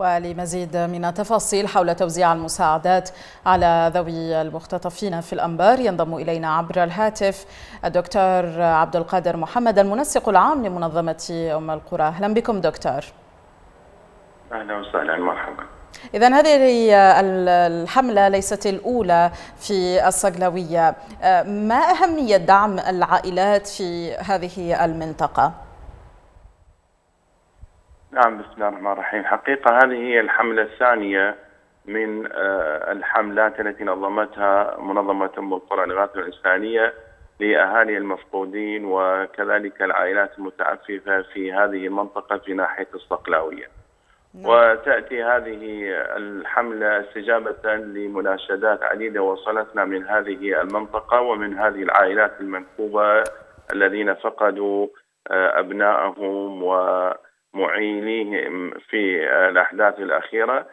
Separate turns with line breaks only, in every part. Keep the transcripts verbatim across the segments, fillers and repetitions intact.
ولمزيد من التفاصيل حول توزيع المساعدات على ذوي المختطفين في الأنبار ينضم إلينا عبر الهاتف الدكتور عبد القادر محمد المنسق العام لمنظمة أم القرى. أهلا بكم دكتور.
أهلا وسهلا، مرحبا.
إذا هذه الحملة ليست الأولى في الصقلوية، ما أهمية دعم العائلات في هذه المنطقة؟
نعم، بسم الله الرحمن الرحيم. حقيقة هذه هي الحملة الثانية من الحملات التي نظمتها منظمة أم القرى للإغاثة الإنسانية لأهالي المفقودين وكذلك العائلات المتعففة في هذه المنطقة في ناحية الصقلاوية. وتأتي هذه الحملة استجابة لمناشدات عديدة وصلتنا من هذه المنطقة ومن هذه العائلات المنكوبة الذين فقدوا أبنائهم ومعينيهم في الأحداث الأخيرة،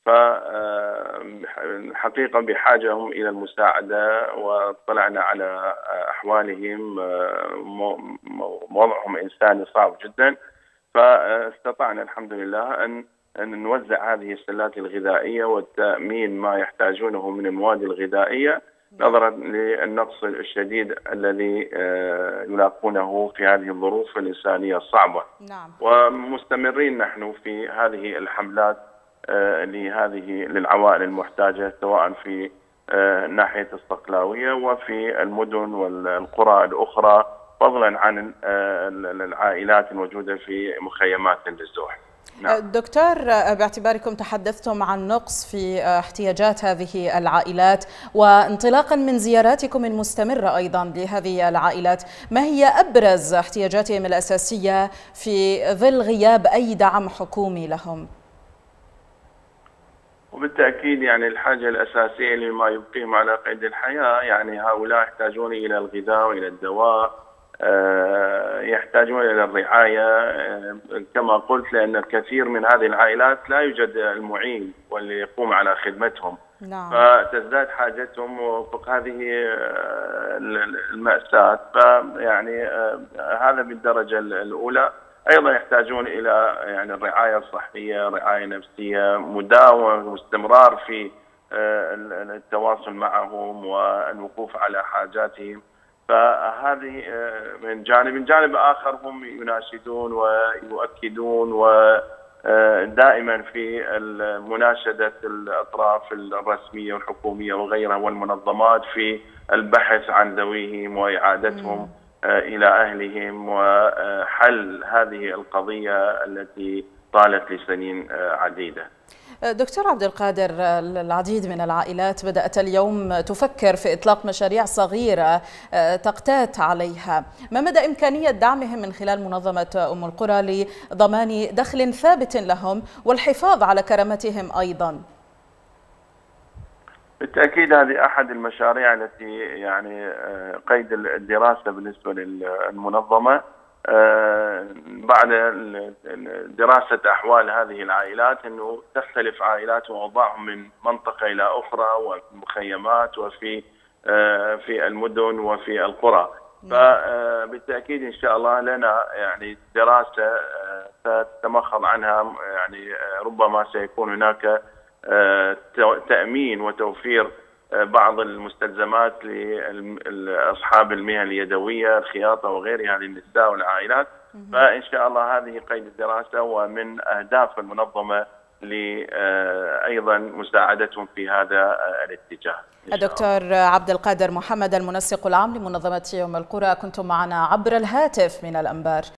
فحقيقة بحاجة هم إلى المساعدة، واطلعنا على أحوالهم، وضعهم إنساني صعب جدا، فاستطعنا الحمد لله أن أن نوزع هذه السلات الغذائية والتأمين ما يحتاجونه من المواد الغذائية نظرا للنقص الشديد الذي يلاقونه في هذه الظروف الإنسانية الصعبة.
نعم.
ومستمرين نحن في هذه الحملات لهذه للعوائل المحتاجة سواء في ناحية الصقلاوية وفي المدن والقرى الأخرى، فضلا عن العائلات الموجودة في مخيمات النزوح.
نعم. دكتور، باعتباركم تحدثتم عن نقص في احتياجات هذه العائلات وانطلاقا من زياراتكم المستمرة أيضا لهذه العائلات، ما هي أبرز احتياجاتهم الأساسية في ظل غياب أي دعم حكومي لهم؟
وبالتأكيد يعني الحاجة الأساسية لما يبقيهم على قيد الحياة، يعني هؤلاء يحتاجون إلى الغذاء وإلى الدواء، يحتاجون إلى الرعاية كما قلت، لأن الكثير من هذه العائلات لا يوجد المعين واللي يقوم على خدمتهم.
نعم.
فتزداد حاجتهم وفق هذه المأساة، فيعني هذا بالدرجة الأولى. أيضا يحتاجون إلى يعني الرعاية الصحية، رعاية نفسية، مداومة واستمرار في التواصل معهم والوقوف على حاجاتهم. فهذه من جانب، من جانب آخر هم يناشدون ويؤكدون ودائما في مناشدة الأطراف الرسمية والحكومية وغيرها والمنظمات في البحث عن ذويهم وإعادتهم إلى أهلهم وحل هذه القضية التي طالت لسنين عديدة.
دكتور عبد القادر، العديد من العائلات بدأت اليوم تفكر في إطلاق مشاريع صغيرة تقتات عليها، ما مدى إمكانية دعمهم من خلال منظمة أم القرى لضمان دخل ثابت لهم والحفاظ على كرامتهم أيضا؟
بالتأكيد هذه أحد المشاريع التي يعني قيد الدراسة بالنسبة للمنظمة بعد دراسة أحوال هذه العائلات، أنه تختلف عائلات وأوضاعهم من منطقة إلى أخرى، وفي المخيمات وفي في المدن وفي القرى. فبالتأكيد إن شاء الله لنا يعني دراسة تتمخض عنها، يعني ربما سيكون هناك تأمين وتوفير بعض المستلزمات لأصحاب المهن اليدوية، الخياطة وغيرها للنساء والعائلات. فإن شاء الله هذه قيد الدراسة، ومن أهداف المنظمة أيضا مساعدتهم في هذا الاتجاه.
الدكتور عبد القادر محمد المنسق العام لمنظمة أم القرى، كنتم معنا عبر الهاتف من الأنبار.